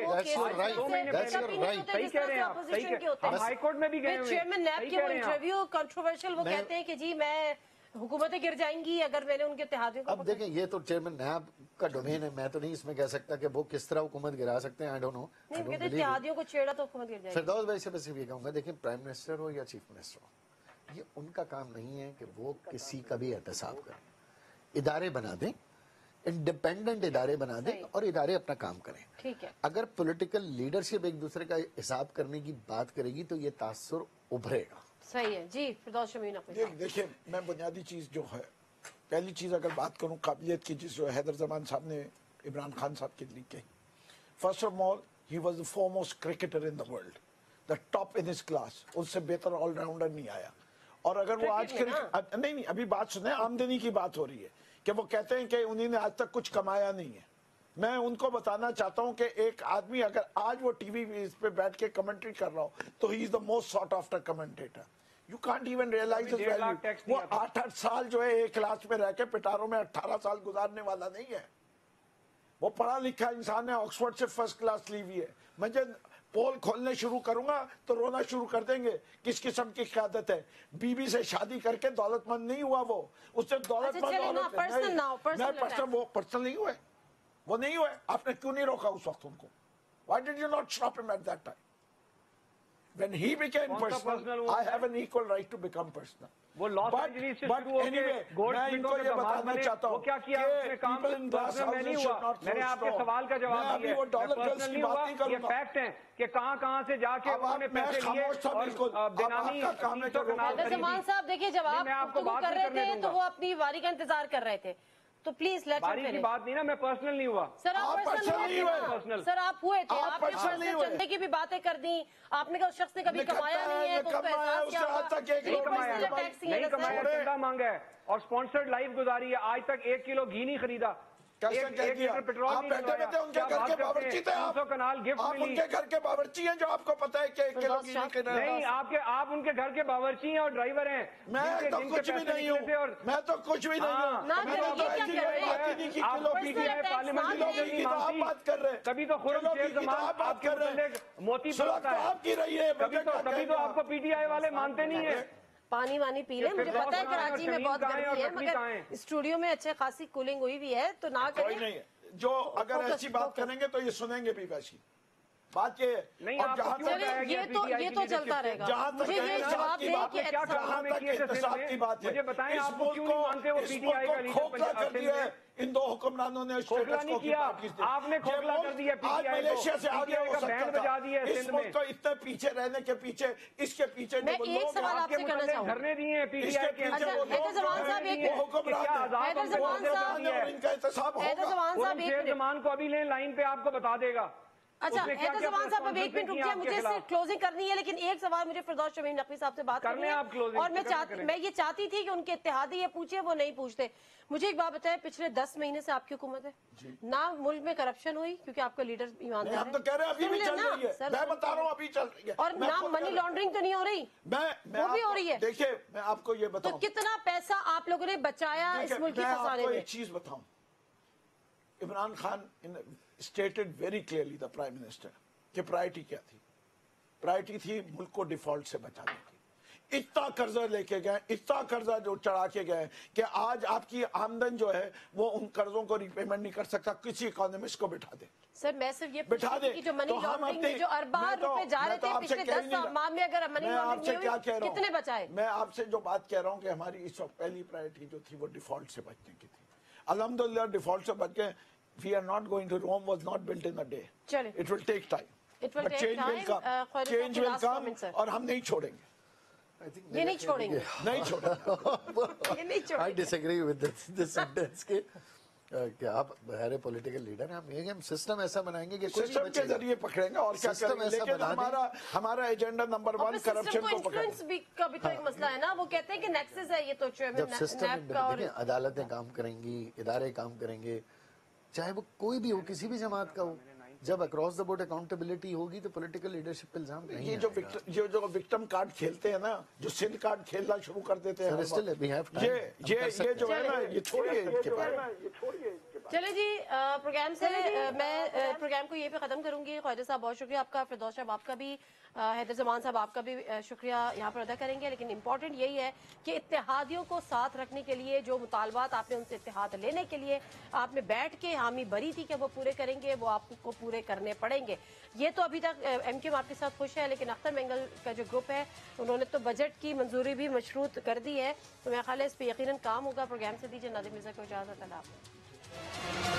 صحیح کہہ رہے ہیں آپ, صحیح کہہ رہے ہیں, ہائی کورٹ میں بھی گئے ہوئے ہیں. چیئرمین نیب کے وہ انٹرویو کنٹروورشل, وہ کہتے ہیں کہ جی میں حکومتیں گر جائیں گی اگر میں نے ان کے اتحادیوں کو. اب دیکھیں یہ تو چیئرمین نیب کا ڈومین ہے, میں تو نہیں اس میں کہہ سکتا کہ وہ کس طرح حکومت گرا سکتے ہیں. آئی ڈونٹ نو, اتحادیوں کو چھیڑا تو حکومت گر جائے گی. فردوس بھائی سے بس یہ کہوں گا, دیکھیں پرائم منسٹر ہو یا چیف منسٹر ہو, یہ ان کا کام نہیں ہے کہ وہ کسی کا بھی احتساب کریں. ادارے بنا دیں, انڈیپینڈنٹ ادارے بنا دیں اور ادارے اپنا کام کریں. ٹھیک ہے, اگر پولیٹیکل لیڈرشپ ایک دوسرے کا حساب کرنے کی بات کرے گی تو یہ تاثر ابھرے گا. صحیح ہے جی. فردوس شمیم دیکھیں میں بنیادی چیز جو ہے, پہلی چیز اگر بات کروں قابلیت کی, جس جو حیدر زمان صاحب نے عمران خان صاحب کے لیے کہی, first of all he was the foremost cricketer in the world, the top in his class. اس سے بہتر آل راؤنڈر نہیں آیا. اور اگر وہ آج نہیں نہیں ابھی بات سنیں, آمدنی کی بات ہو رہی ہے کہ وہ کہتے ہیں کہ انہوں نے آج تک کچھ کمایا نہیں ہے. میں ان کو بتانا چاہتا ہوں کہ ایک آدمی اگر آج وہ ٹی وی اس پہ بیٹھ کے کمنٹری کر رہا ہو تو he is the most sought after commentator. You can't even realise his value. وہ آٹھ آٹھ سال جو ہے ایک کلاس میں رہ کے پٹاروں میں اٹھارہ سال گزارنے والا نہیں ہے. وہ پڑھا لکھا انسان ہے, آکسفورڈ سے فرسٹ کلاس لی ہوئی ہے. مجھے پول کھولنے شروع کروں گا تو رونا شروع کر دیں گے. کس قسم کی قیادت ہے؟ بی بی سے شادی کر کے دولت مند نہیں ہوا وہ, اس سے دولت مند عورت میں پرسنل وہ پرسنل نہیں ہوئے, وہ نہیں ہوئے. آپ نے کیوں نہیں روکا اس وقت ان کو؟ Why did you not stop him at that time? When he became personal, I have an equal right to become personal. وہ لاس اینجلیس سے شروع ہو کے گولڈ سمتھوں کے دماغ بنے, وہ کیا کیا اس نے کام پرسنل میں نہیں ہوا. میں نے آپ کے سوال کا جواب دیا, میں پرسنل نہیں ہوا, یہ فیکٹ ہیں کہ کہاں کہاں سے جا کے انہوں نے پیسے لیے اور بینامی چیزوں کا نام خریدی. زمان صاحب دیکھیے جب آپ گفتگو کر رہے تھے تو وہ اپنی واری کا انتظار کر رہے تھے, تو پلیز لیٹ باری کی بات نہیں نا, میں پرسنل نہیں ہوا. سر آپ پرسنل سر آپ ہوئے تھے, آپ نے پرسنل چندے کی بھی باتیں کر دی, آپ نے کہا اس شخص نے کبھی کمایا نہیں ہے تو اس کو احساس کیا ہوگا. نہیں کمایا, نہیں کمایا, چندہ مانگا ہے اور سپانسرڈ لائف گزاری ہے. آج تک ایک کلو گھی نہیں خریدا, ایک لیٹر پیٹرول نہیں ڈلوایا. کیا بات کرتے ہیں, تین سو کنال گفٹ ملی. ان کے گھر کے باورچی ہیں جو آپ کو پتا ہے کہ ایک کلو گھی نہیں خریدا. نہیں, آپ کے آپ ان کے گھر کے باورچی ہیں اور ڈرائیور ہیں. میں تو کچھ بھی نہیں ہوں, میں تو کچھ بھی نہیں ہوں. آپ پی ٹی آئی پارلیمنٹ کی بات کر رہے ہیں, کبھی تو خرم شیر زمان آپ کے متعلق موتی پڑتا ہے, آپ کی رہی ہے, کبھی تو آپ کو پی ٹی آئی والے مانتے نہیں ہیں. پانی وانی پی لیں, مجھے پتا ہے کراچی میں بہت گرمی ہے مگر اسٹوڈیو میں اچھے خاصی کولنگ ہوئی بھی ہے تو نہ کریں. جو اگر ایسی بات کریں گے تو یہ سنیں گے بھی ویسی. بات یہ نہیں، اور آپ جہاں کو کیوں تک بتایا چلے گیا یہ تو پی ٹی آئی یہ کی تو لیڈرشپ چلتا سے؟ رہے گا. جہاں تک مجھے یہ احتساب جواب کی دیں بات کہ ہے، کیا احتساب- کام جہاں میں تک کیے تھے احتساب سندھ کی میں؟ بات ہے، مجھے بتائیں اس آپ کو ملک کیوں نہیں مانتے وہ اس پی ٹی ملک آئی کو کا لیڈر کھوکھلا کر سندھ دیا میں؟ ہے ان دو حکمرانوں نے، کھوکھلا اسٹیٹس نہیں کو کی کیا، پارٹیز نے. آپ نے یہ کھوکھلا ملک کر دیا پی آج ٹی آئی کو. ملیشیا سے پی ٹی آگے آئی ہو کا سکتا بینڈ تھا. بجا دیا ہے اس سندھ میں. ملک کو اتنے پیچھے رہنے کے پیچھے اس کے پیچھے میں جو وہ ایک لوگ سوال ہیں، آپ سے کرنا متعلق چاہوں گی. دھرنے دیے ہیں پی اس ٹی کے آئی کے پیچھے اچھا، وہ حیدر لوگ جو زمان ہیں، صاحب ایک وہ منٹ. حکمران کیا ہیں، عذاب حیدر ہم پہ زمان نازل کر صاحب- دیا اور ہے؟ ان کا احتساب حیدر ہوگا. زمان صاحب خرم ایک شیر منٹ. زمان کو ابھی لیں لائن پہ، آپ کو بتا دے گا. اچھا اس نے کیا حیدر کیا زمان صاحب اب ایک منٹ رک جائے, مجھے اس سے کلوزنگ کرنی ہے, لیکن ایک سوال مجھے فردوس شمیم نقوی صاحب سے بات کر کرنی لیں ہے, آپ closing, اور میں فکر نہ چاہتی کریں. میں یہ چاہتی تھی کہ ان کے اتحادی یہ پوچھے, وہ نہیں پوچھتے. مجھے ایک بات بتائیں, پچھلے دس مہینے سے آپ کی حکومت ہے, نہ ملک میں کرپشن ہوئی کیونکہ آپ کا لیڈر نہیں, ایماندار ہم تو کہہ رہے ہیں ابھی بھی چل رہی ہے, میں بتا رہا ہوں ابھی چل رہی ہے, اور میں نہ خود منی کہہ رہا ہوں. لانڈرنگ تو نہیں ہو رہی, میں میں وہ بھی آپ ہو کو- رہی ہے. دیکھیے میں آپ کو یہ تو بتاؤں, کتنا پیسہ آپ لوگوں نے بچایا اس دیکھیں, ملک کی میں آپ خزانے کو میں؟ ایک چیز بتاؤں, Imran Khan stated very clearly the prime minister کہ پرائرٹی کیا تھی. پرائرٹی تھی ملک کو ڈیفالٹ سے بچانے کی. اتنا قرضہ لے کے گئے, اتنا قرضہ جو چڑھا کے گئے کہ آج آپ کی آمدن جو ہے وہ ان قرضوں کو ریپیمنٹ نہیں کر سکتا, کسی اکانومسٹ کو بٹھا دے. سر میں صرف یہ بٹھا پوچھ دے رہی کہ جو منی تو ہم لانڈرنگ اپنے- میں جو ارباں میں تو- روپے جا میں رہے تو تھے آپ سے پچھلے کہہ دس نہیں رہا. ماہ میں, اگر منی میں آپ لانڈرنگ سے نہیں کیا کہہ رہا ہوئی, ہوں, کتنے بچائے؟ میں آپ سے جو بات کہہ رہا ہوں کہ ہماری اس وقت پہلی پرائرٹی جو تھی وہ ڈیفالٹ سے بچنے کی تھی. الحمدللہ ڈیفالٹ سے بچ گئے. We are not going to Rome was not built in a day, چلیں. It will take time, It will but take change will time. Come, Uh, Khawaja صاحب چینج کی ول last کم, comment, sir. اور ہم نہیں چھوڑیں گے, یہ نہیں چھوڑیں گے, نہیں چھوڑیں گے. یہ نہیں I چھوڑیں گے. disagree with this, this sentence کہ کہ آپ بہر پولیٹیکل لیڈر ہیں, ہم یہ کہ ہم سسٹم ایسا بنائیں گے کہ کوئی سسٹم نہیں کے بچے گا. ذریعے پکڑیں گے اور کیا System کریں گے, ایسا لیکن بنا دیں. ہمارا ہمارا ایجنڈا نمبر اور ون پھر کرپشن سسٹم کو کو پکڑنا. انفلوئنس بھی کا بھی تو ایک مسئلہ ہے نا, وہ کہتے ہیں کہ نیکسس ہے یہ تو جب سسٹم نیپ کا, اور دیکھیں عدالتیں کام کریں گی, ادارے کام کریں گے, چاہے وہ کوئی بھی ہو, کسی بھی جماعت کا ہو, جب اکراس دا بورڈ اکاؤنٹیبلٹی ہوگی تو پولیٹیکل لیڈرشپ پہ الزام نہیں یہ جو آئے گا. وکٹم جو جو وکٹم کارڈ کھیلتے ہیں نا, جو سندھ کارڈ کھیلنا شروع کر دیتے ہیں Sir, ہر still وقت, we have time. یہ ہم یہ کر یہ سکتے جو ہے نا, یہ چھوڑیے ان کے بارے میں. چلے جی پروگرام سے میں پروگرام کو یہ پہ ختم کروں گی. خواجہ صاحب بہت شکریہ آپ کا, فردوس صاحب آپ کا بھی, حیدر زمان صاحب آپ کا بھی شکریہ یہاں پر ادا کریں گے. لیکن امپورٹنٹ یہی ہے کہ اتحادیوں کو ساتھ رکھنے کے لیے جو مطالبات آپ نے ان سے اتحاد لینے کے لیے آپ نے بیٹھ کے حامی بری تھی کہ وہ پورے کریں گے, وہ آپ کو پورے کرنے پڑیں گے. یہ تو ابھی تک ایم کیو آپ کے ساتھ خوش ہے, لیکن اختر مینگل کا جو گروپ ہے انہوں نے تو بجٹ کی منظوری بھی مشروط کر دی ہے, تو میرا خیال ہے اس پہ یقیناً کام ہوگا. پروگرام سے دیجیے ناظر مرزا کو اجازت. اللہ حافظ.